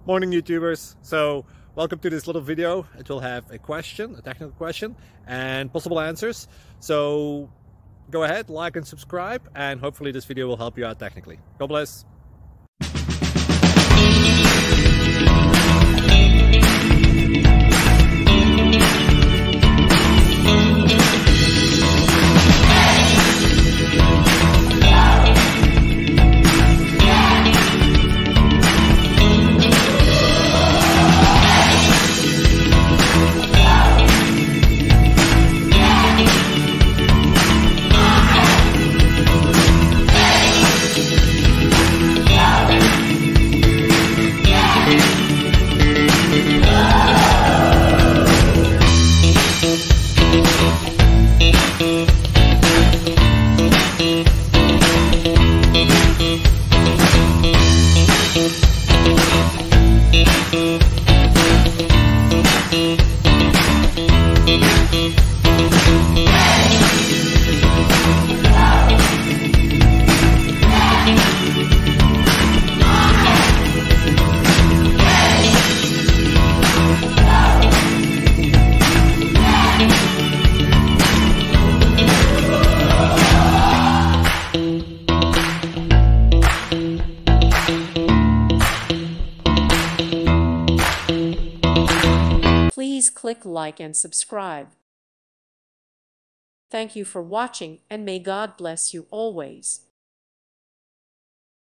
Morning YouTubers. So welcome to this little video. It will have a question, a technical question, and possible answers. So go ahead, like and subscribe, and hopefully this video will help you out technically. God bless. Please click like and subscribe. Thank you for watching, and may God bless you always.